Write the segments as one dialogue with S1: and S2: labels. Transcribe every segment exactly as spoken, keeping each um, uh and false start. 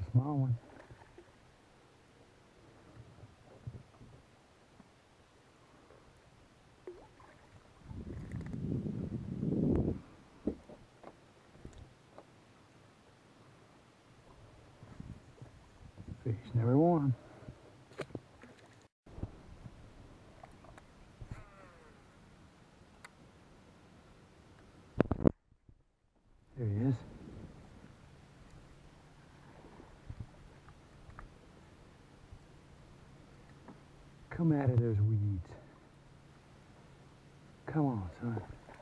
S1: small one. Fish number one. There he is. Come out of those weeds. Come on, son.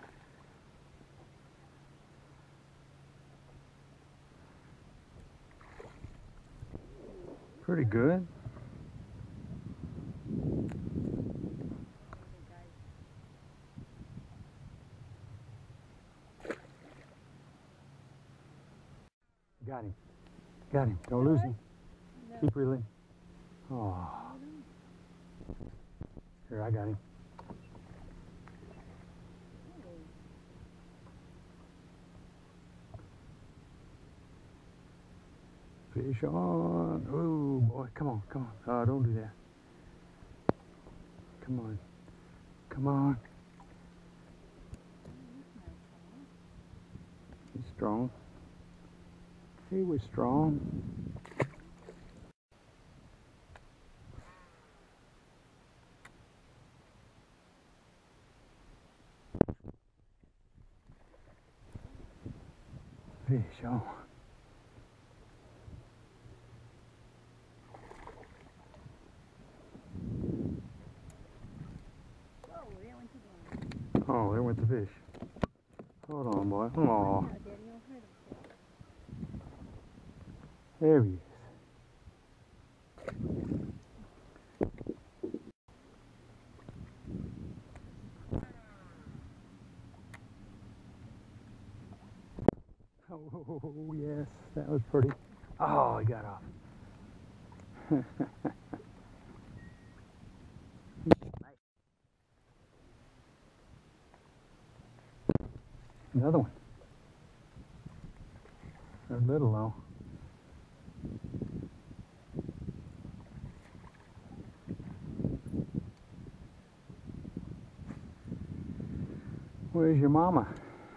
S1: Pretty good. Got him. Got him. Don't lose him. No. Keep reeling. Oh. Here, I got him. Fish on. Oh, boy. Come on. Come on. Oh, don't do that. Come on. Come on. He's strong. He was strong. Fish on. Oh, there went the fish. Hold on, boy. Oh. There he is. Oh, yes, that was pretty. Oh, he got off. Another one. They're little though. Where's your mama?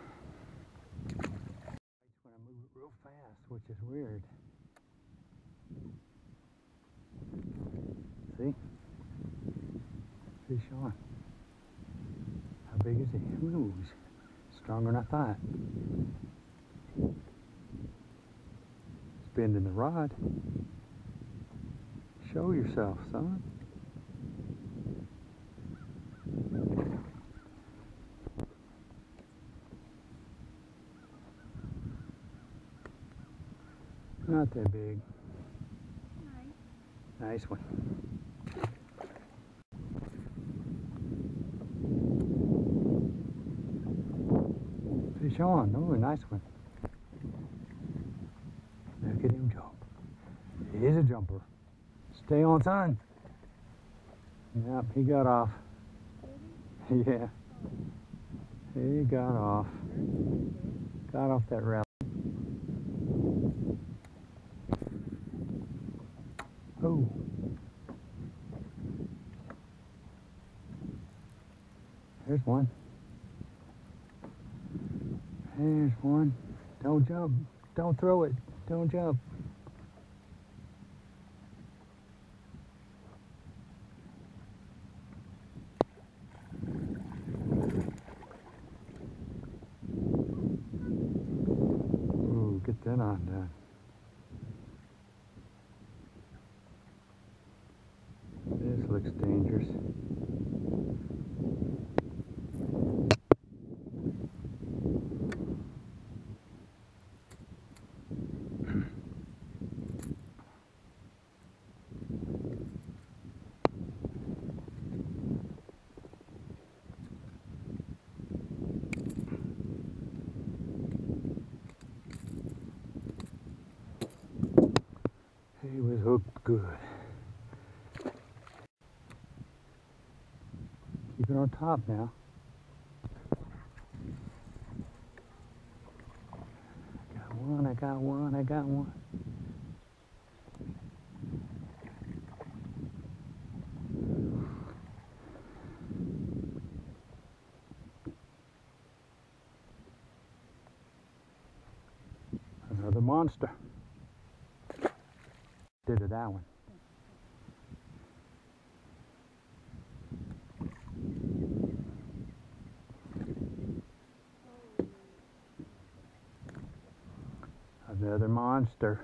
S1: When I move it real fast, which is weird. See? Fish on. How big is he? Ooh, he's stronger than I thought. It's bending the rod. Show yourself, son. Not that big. Nice. Nice one. Fish on. Oh, a nice one. Look at him jump. He is a jumper. Stay on, son. Yep, he got off. Yeah. He got off. Got off that rail. Oh. There's one. There's one. Don't jump. Don't throw it. Don't jump. Ooh, get that on done. This looks dangerous. He was hooked good. Keep it on top now. I got one, I got one, I got one. monster. Did it that one. Another monster.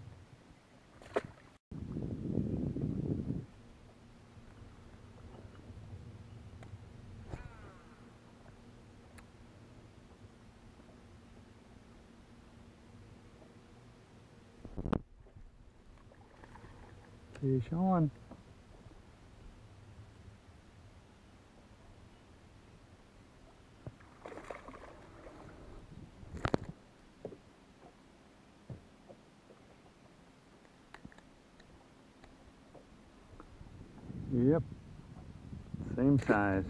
S1: Fish on. Yep, same size.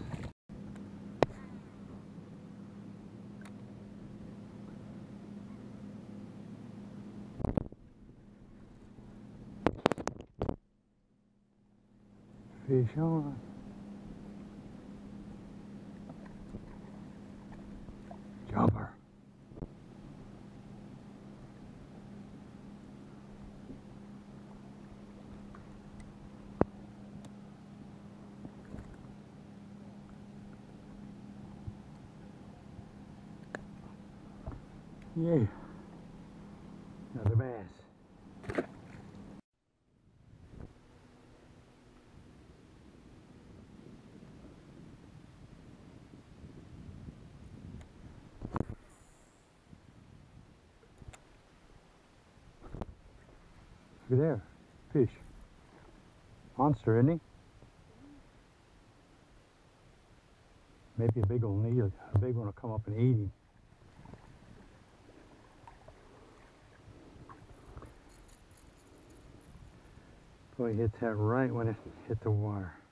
S1: Fish on. Jumper. Yay. Another bass. Look there. Fish. Monster, isn't he? Maybe a big one will eat, a big one will come up and eat him. Boy, hit that right when it hit the water.